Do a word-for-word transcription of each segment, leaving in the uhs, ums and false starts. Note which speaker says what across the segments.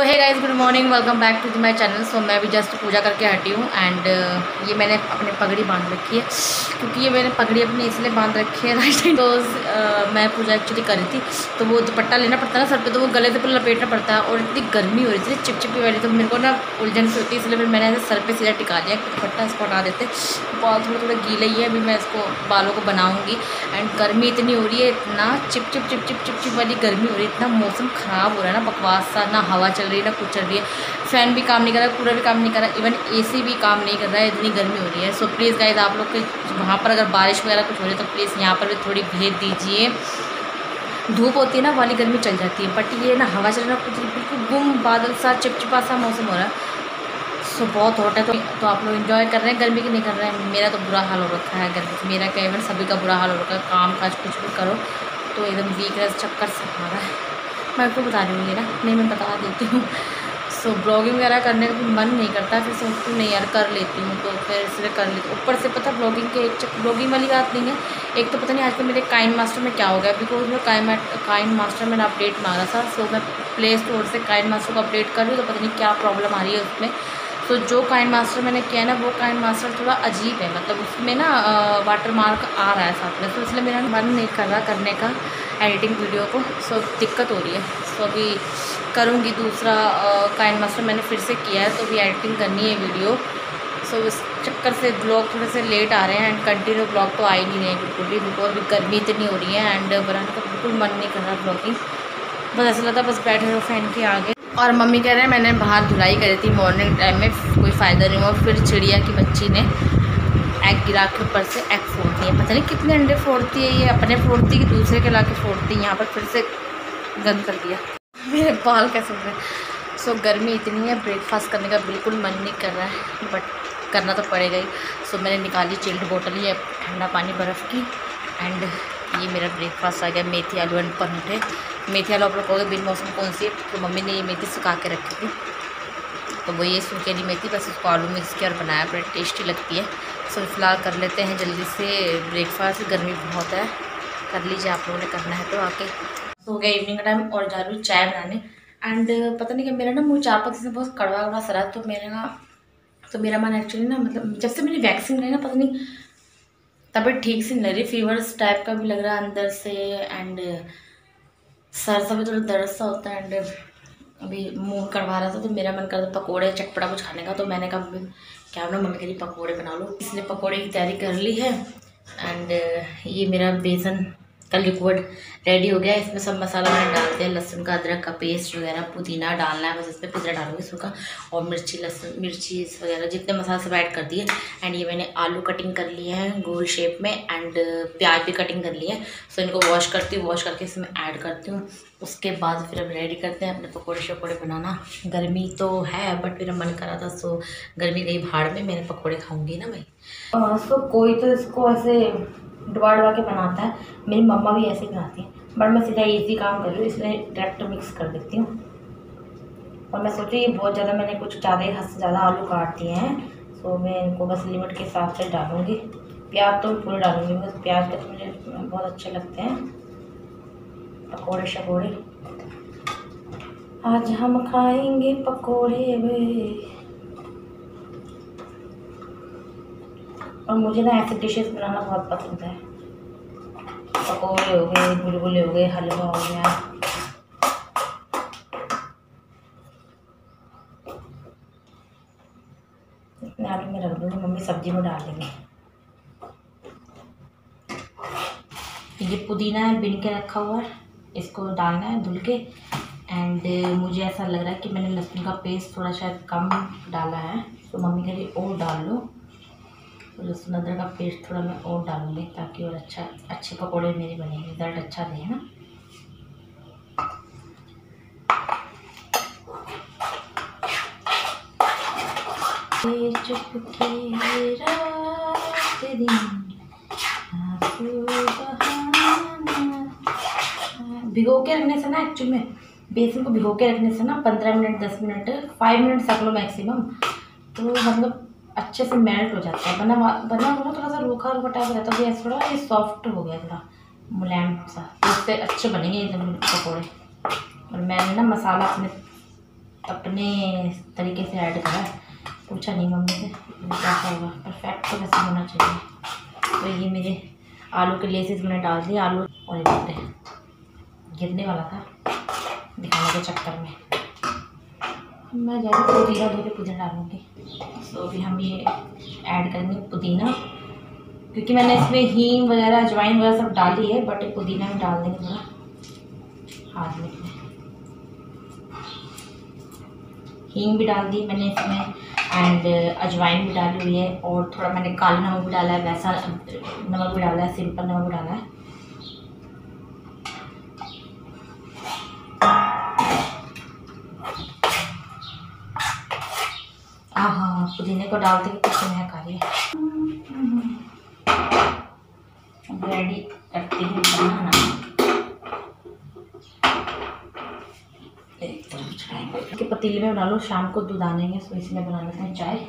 Speaker 1: So hey guys, good morning, welcome back to my channel. So मैं भी just पूजा करके हटी हूँ एंड uh, ये मैंने अपने पगड़ी बांध रखी है क्योंकि ये मैंने पगड़ी अपनी इसलिए बांध रखी है राइट। तो uh, मैं पूजा एक्चुअली करी थी तो वो दुपट्टा लेना पड़ता है ना सर पे, तो वो गले से पूरा लपेटना पड़ता है और इतनी गर्मी हो रही थी चिपचिपी वाली, तो मेरे को ना उलझन से होती है, इसलिए फिर मैंने ऐसे सर पर सीधा टिका दिया दुपट्टा, इसको हटा देते। बाल थोड़ा थोड़ा गीले ही है, अभी मैं इसको बालों को बनाऊँगी एंड गर्मी इतनी हो रही है, इतना चिप चिप चिप चिप चिप चिप वाली गर्मी हो रही है, इतना मौसम ख़राब हो रहा है ना, बकवास सा, ना हवा चल रही है ना कुछ चल रही है, फ़ैन भी काम नहीं कर रहा, कूलर भी काम नहीं कर रहा, इवन एसी भी काम नहीं कर रहा है, इतनी गर्मी हो रही है। सो प्लीज़ गाइस, आप लोग के वहाँ पर अगर बारिश वगैरह कुछ हो रही है तो प्लीज़ यहाँ पर भी थोड़ी भेज दीजिए। धूप होती है ना वाली गर्मी चल जाती है, बट ये ना हवा चल रहा कुछ बिल्कुल गुम बादल सा चिपचिपा सा मौसम हो रहा है। सो बहुत हॉट है, तो तो आप लोग एंजॉय कर रहे हैं गर्मी की नहीं कर रहे हैं। मेरा तो बुरा हाल हो रखा है गर्मी, मेरा क्या इवन सभी का बुरा हाल हो रखा है, काम काज कुछ भी करो तो एकदम वीकनेस चक्कर से आ रहा है। मैं आपको बता रही हूँ ये ना, नहीं मैं बता देती हूँ। सो so, ब्लॉगिंग वगैरह करने का भी मन नहीं करता, फिर सोचती हूँ नहीं यार कर लेती हूँ, तो फिर इसलिए कर लेती हूँ। ऊपर से पता ब्लॉगिंग के एक ब्लॉगिंग वाली बात नहीं है, एक तो पता नहीं आजकल मेरे काइन मास्टर में क्या हो गया, बिकॉज मैं काइन काइन मास्टर मैंने अपडेट मांगा था। सो मैं प्ले स्टोर से काइन मास्टर को अपडेट कर रही हूँ, तो पता नहीं क्या प्रॉब्लम आ रही है उसमें। तो जो काइन मास्टर मैंने किया ना, वो काइन मास्टर थोड़ा अजीब है, मतलब उसमें ना वाटर मार्क आ रहा है साथ में, तो इसलिए मेरा मन नहीं कर रहा करने का एडिटिंग वीडियो को। सो दिक्कत हो रही है। सो अभी करूँगी दूसरा काइन मास्टर मैंने फिर से किया है, तो अभी एडिटिंग करनी है वीडियो। सो इस चक्कर से ब्लॉग थोड़े से लेट आ रहे हैं एंड कंटिन्यू ब्लॉग तो आ ही नहीं रहे हैं बिल्कुल भी, बिकॉज अभी गर्मी इतनी हो रही है एंड बनाने का बिल्कुल मन नहीं कर रहा ब्लॉगिंग। बस ऐसा लगता बस बैठे रहो फैन के आगे। और मम्मी कह रहे हैं मैंने बाहर धुलाई करी थी मॉर्निंग टाइम में, कोई फ़ायदा नहीं हुआ, फिर चिड़िया की बच्ची ने एग गिरा के ऊपर से एग फोड़ती है, पता नहीं कितने अंडे फोड़ती है ये, अपने फोड़ती कि दूसरे के ला के फोड़ती है। यहाँ पर फिर से गंद कर दिया, मेरे बाल कैसे हो गए। सो गर्मी इतनी है, ब्रेकफास्ट करने का बिल्कुल मन नहीं कर रहा है, बट करना तो पड़ेगा ही। सो मैंने निकाली चिल्ड बोतल ही ठंडा पानी बर्फ़ की एंड ये मेरा ब्रेकफास्ट आ गया, मेथी आलू एंड पराठे। मेथी आलू आप लोग कहोगे बिन मौसम कौन सी है, तो मम्मी ने ये मेथी सुखा के रखी थी, तो वो ये सूखे वाली मेथी, बस उसको आलू मिक्स किया और बनाया, बड़ी टेस्टी लगती है। सो फिलहाल कर लेते हैं जल्दी से ब्रेकफास्ट, गर्मी बहुत है, कर लीजिए आप लोगों ने करना है तो आके। हो गया इवनिंग का टाइम और जा रही हूँ चाय बनाने एंड पता नहीं क्या मेरा ना मुँह चार पाँच से बहुत कड़वा कड़वा सरा, तो मेरा ना तो मेरा मन एक्चुअली ना, मतलब जब से मैंने वैक्सीन ली ना पता नहीं तबीयत ठीक से नहीं रही, फीवर्स टाइप का भी लग रहा है अंदर से एंड सर सा भी थोड़ा दर्द सा होता है एंड अभी मुंह करवा रहा था, तो मेरा मन करता पकोड़े चटपटा कुछ खाने का, तो मैंने कहा मम्मी क्या ना मम्मी कह पकोड़े बना लो, इसलिए पकोड़े की तैयारी कर ली है एंड ये मेरा बेसन का लिक्विड रेडी हो गया। इसमें सब मसाला मैंने डाल दिया, लहसुन का अदरक का पेस्ट वगैरह, पुदीना डालना है बस, इसमें पुदीना डालूंगी सूखा, और मिर्ची लहसुन मिर्ची वगैरह जितने मसाले सब ऐड कर दिए एंड ये मैंने आलू कटिंग कर लिए हैं गोल शेप में एंड प्याज भी कटिंग कर लिए हैं। सो इनको वॉश करती हूँ, वॉश करके इसमें ऐड करती हूँ, उसके बाद फिर अब रेडी करते हैं अपने पकौड़े शकोड़े बनाना। गर्मी तो है बट मेरा मन करा था, सो गर्मी गई भाड़ में, मैंने पकौड़े खाऊंगी ना भाई। सो कोई तो इसको ऐसे डुबा डुबा के बनाता है, मेरी मम्मा भी ऐसे ही बनाती है, बट मैं सीधा इजी काम कर रही हूँ, इसलिए डायरेक्ट मिक्स कर देती हूँ। और मैं सोची ये बहुत ज़्यादा मैंने कुछ ज़्यादा हद से ज़्यादा आलू काट दिए हैं, तो मैं इनको बस लिमिट के हिसाब से डालूँगी। प्याज तो पूरे डालूँगी, बस प्याज के तो मुझे बहुत अच्छे लगते हैं पकौड़े शकोड़े। आज हम खाएंगे पकौड़े वे, और मुझे ना ऐसे डिशेस बनाना बहुत पसंद है, पकौड़े हो गए, गुलगुले हो गए, हलवा हो गया। इतने आलू में रख दूँगी, मम्मी सब्जी में डाल देंगे। ये पुदीना है बिन के रखा हुआ है, इसको डालना है धुल के एंड मुझे ऐसा लग रहा है कि मैंने लहसुन का पेस्ट थोड़ा शायद कम डाला है, तो मम्मी कह रही और डाल लो, तो लहसुन अदरक का पेस्ट थोड़ा मैं और डालूंगी ताकि और अच्छा अच्छे पकौड़े मेरे बनेंगे, रिजल्ट अच्छा दे ना। भिगो के रखने से ना, एक्चुअली में बेसन को भिगो के रखने से ना पंद्रह मिनट दस मिनट फाइव मिनट रख लो मैक्सिमम, तो मतलब अच्छे से मेल्ट हो जाता है। बना बना हुआ थोड़ा सा रूखा रूखा टाइप रहता है, थोड़ा ये सॉफ्ट हो गया थोड़ा मुलायम सा, तो उससे अच्छे बनेंगे एकदम पकौड़े। और मैंने ना मसाला अपने अपने तरीके से ऐड करा, पूछा नहीं मम्मी से कैसा होगा। परफेक्ट तो वैसे होना चाहिए। तो ये मेरे आलू के लेसेस मैंने डाल दिए। आलू और ये गिरने वाला था दिखाने के चक्कर में। मैं ज़्यादा पुदीना धो के पुदीना डालूँगी। तो अभी हम ये ऐड करेंगे पुदीना, क्योंकि मैंने इसमें हींग वगैरह अजवाइन वगैरह सब डाली है, बट पुदीना में डाल देंगे थोड़ा हाथ में। हींग भी डाल दी मैंने इसमें एंड अजवाइन भी डाली हुई है, और थोड़ा मैंने काला नमक भी डाला है, वैसा नमक भी डाला है, सिंपल नमक भी डाला है। हाँ हाँ, पुदीने को डालते हुए कुछ महक आ रही है। रेडी करते हैं बनाना। के पतीले में बना लो, शाम को दूध आनेंगे तो इसमें बना लेते हैं चाय।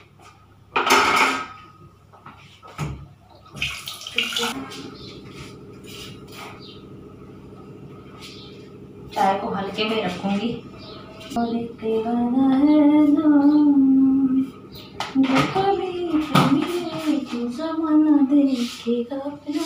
Speaker 1: चाय को हल्के में रखूंगी। और ज़माना देखेगा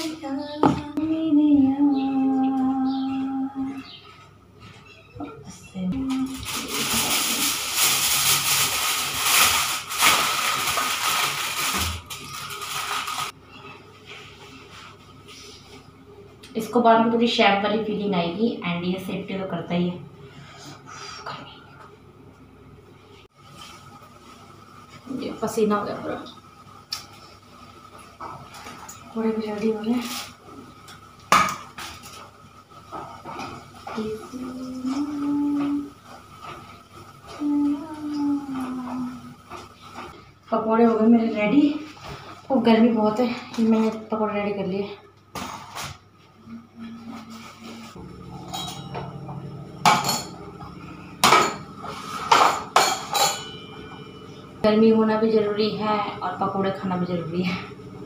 Speaker 1: इसको बांध के थोड़ी शेप वाली फीलिंग आएगी एंड ये सेफ्टी तो करता ही है। ये पसीना हो गया पूरा, थोड़े भी रेडी हो गए। पकौड़े हो गए मेरे रेडी। और गर्मी बहुत है, मैंने पकौड़े रेडी कर लिए। गर्मी होना भी ज़रूरी है और पकौड़े खाना भी ज़रूरी है।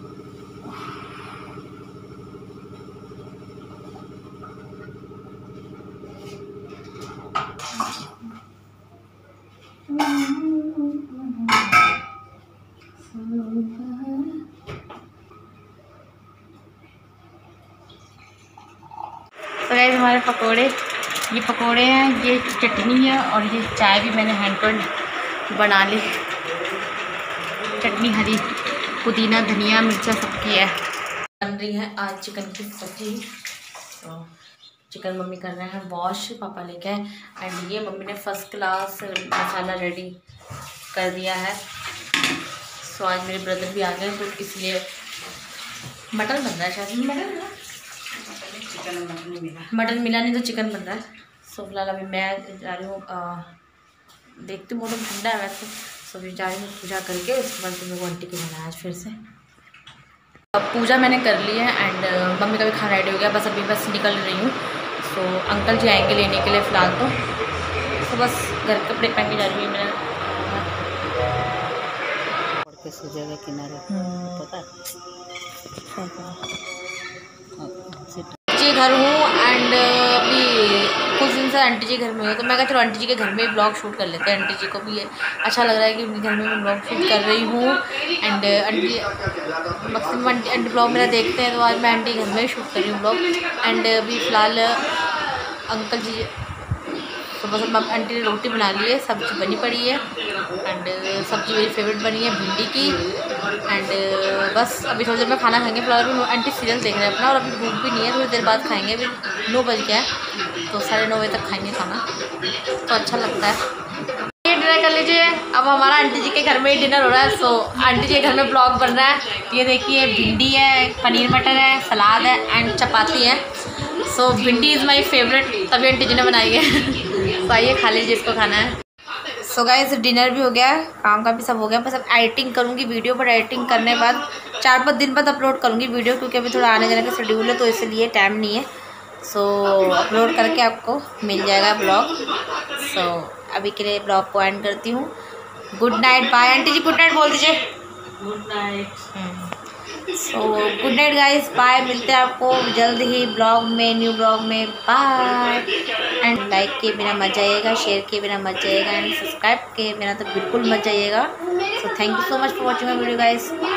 Speaker 1: तो गाइस हमारे पकोड़े, ये पकोड़े हैं, ये चटनी है और ये चाय भी मैंने हैंड टू बना ली। चटनी हरी, पुदीना, धनिया, मिर्चा सबकी है। बन रही है आज चिकन की सब्जी। तो चिकन मम्मी कर रहे हैं वॉश, पापा लेके आए। एंड ये मम्मी ने फर्स्ट क्लास मसाला रेडी कर दिया है। सो आज मेरे ब्रदर भी आ गए तो इसलिए मटन बन रहा है। शायद मटन चिकन मटन मिला मटन मिला नहीं तो चिकन बन रहा है। सो फिलहाल अभी मैं जा रही हूँ, देखती हूँ मौसम ठंडा है वैसे। सो अभी जा रही हूँ पूजा करके, उसके बाद तो मेरे को आंटी की बनाया आज फिर से। अब पूजा मैंने कर ली है एंड मम्मी का भी खाना रेडी हो गया, बस अभी बस निकल रही हूँ। सो अंकल जी आएंगे लेने के लिए फ़िलहाल तो। तो बस घर के कपड़े पहन के जा रही हूँ मैं।
Speaker 2: जगह किनारे पता
Speaker 1: जी घर हूँ एंड अभी कुछ दिन से आंटी जी घर में हूँ, तो मैं कहा चलो आंटी जी के घर में ब्लॉग शूट कर लेते हैं। आंटी जी को भी अच्छा लग रहा है कि उनके घर में मैं ब्लॉग शूट कर रही हूँ। And aunty maximum aunty blog मेरा देखते हैं, तो आज मैं आंटी घर में शूट कर रही हूँ ब्लॉग। एंड अभी फ़िलहाल अंकल जी सुबह सुबह आंटी ने रोटी बना ली है, सब्ज़ी बनी पड़ी है एंड सब्ज़ी मेरी फेवरेट बनी है भिंडी की। एंड बस अभी थोड़ी देर में खाना खाएंगे। फिलहाल अभी आंटी सीरियल देख रहे हैं अपना, और अभी भूख भी नहीं है, थोड़ी देर बाद खाएंगे। अभी नौ बज गया है तो साढ़े नौ बजे तक खाएंगे खाना, तो अच्छा लगता है। ये डिनर कर लीजिए। अब हमारा आंटी जी के घर में ही डिनर हो रहा है। सो आंटी जी के घर में ब्लॉग बन रहा है। ये देखिए भिंडी है, पनीर मटर है, सलाद है एंड चपाती है। So bhindi is my favourite, तभी आंटी जी ने बनाई है। तो आइए खा लीजिए, इसको खाना है। सो so गाइस डिनर भी हो गया है, काम का भी सब हो गया। बस अब एडिटिंग करूँगी वीडियो, पर एडिटिंग करने के बाद चार पाँच दिन बाद अपलोड करूँगी वीडियो, क्योंकि अभी थोड़ा आने जाने का शेड्यूल है तो इसलिए टाइम नहीं है। सो so, अपलोड करके आपको मिल जाएगा ब्लॉग। सो so, अभी के लिए ब्लॉग को एंड करती हूँ। Good night, bye. Aunty ji good night बोल दीजिए।
Speaker 2: Good night.
Speaker 1: So good night guys, bye. मिलते हैं आपको जल्द ही ब्लॉग में, न्यू ब्लॉग में। बाय। एंड लाइक के बिना मत जाइएगा, शेयर के बिना मत जाइएगा, एंड सब्सक्राइब के बिना तो बिल्कुल मत जाइएगा। So thank you so much for watching my video guys.